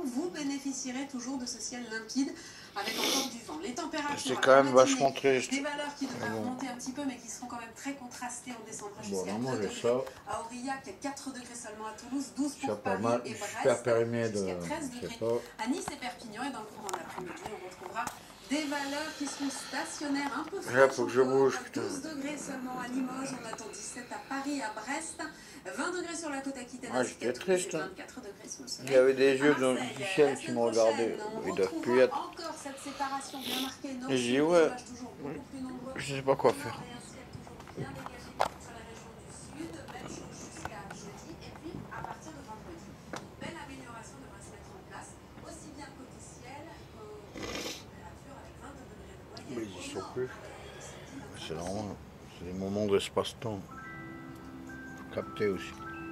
vous bénéficierez toujours de ce ciel limpide avec encore du vent. Les températures, c'est quand même vachement triste. des valeurs qui devraient remonter un petit peu, mais qui seront quand même très contrastées. On descendra jusqu'à 2 moi, degrés à Aurillac, 4 degrés seulement à Toulouse, 12 pour Paris mal, et Brest, super périmé jusqu'à 13 degrés à Nice et Perpignan. Et dans le courant de l'après-midi, on retrouvera des valeurs qui seront stationnaires, un peu fraîches. Là, faut que je bouge, 12 degrés seulement à Limoges, on attend 17 à Paris, à Brest, 20 degrés sur la côte aquitaine, j'étais triste. 24 degrés sous le soleil. Il y avait des yeux du ciel qui me regardaient. Ils doivent plus être. Encore cette séparation bien marquée, nord, Et j'ai dit, ouais, je sais pas quoi faire. Mais ils y sont plus. C'est normal. C'est des moments d'espace-temps. Faut capter aussi.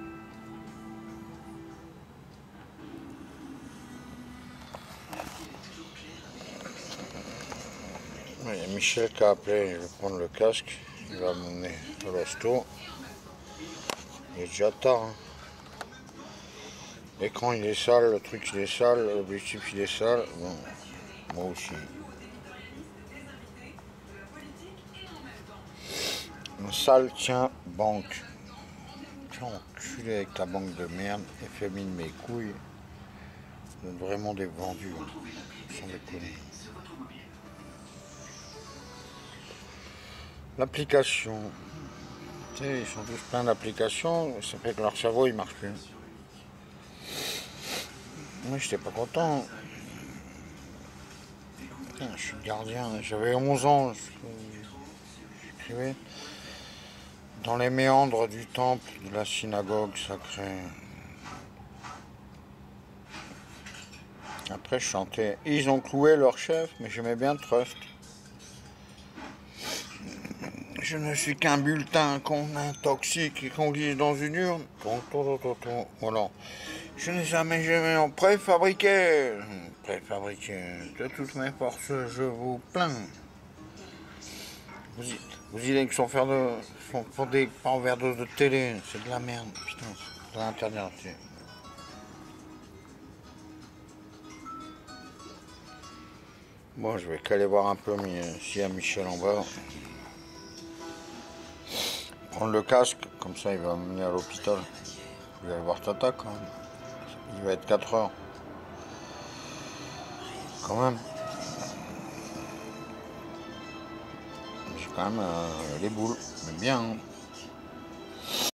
Il y a Michel qui a appelé, je vais prendre le casque, il va m'emmener à l'hosto. Il est déjà tard. Hein. L'écran il est sale, le truc il est sale, l'objectif il est sale. Bon, moi aussi. Un sale tien banque. Tiens, enculé avec ta banque de merde, et fémine mes couilles. Vous êtes vraiment des vendus, hein. Sans déconner. L'application. Tu sais, ils sont tous pleins d'applications, ça fait que leur cerveau il marche plus. Moi j'étais pas content. Putain, je suis gardien, j'avais 11 ans, j'écrivais dans les méandres du temple de la synagogue sacrée. Après je chantais. Ils ont cloué leur chef, mais j'aimais bien Trust. Je ne suis qu'un bulletin qu'on intoxique et qu'on glisse dans une urne. Voilà. Je n'ai jamais en préfabriqué. Préfabriqué. De toutes mes forces, je vous plains. Vous idées qui sont fondés par overdose de télé. C'est de la merde. Putain, c'est de l'internet. Bon, je vais qu'aller voir un peu s'il y a Michel en bas. Prendre le casque, comme ça il va m'amener à l'hôpital. Je vais aller voir Tata quand même. Il va être 4 heures. Quand même. J'ai quand même les boules. Mais bien. Hein.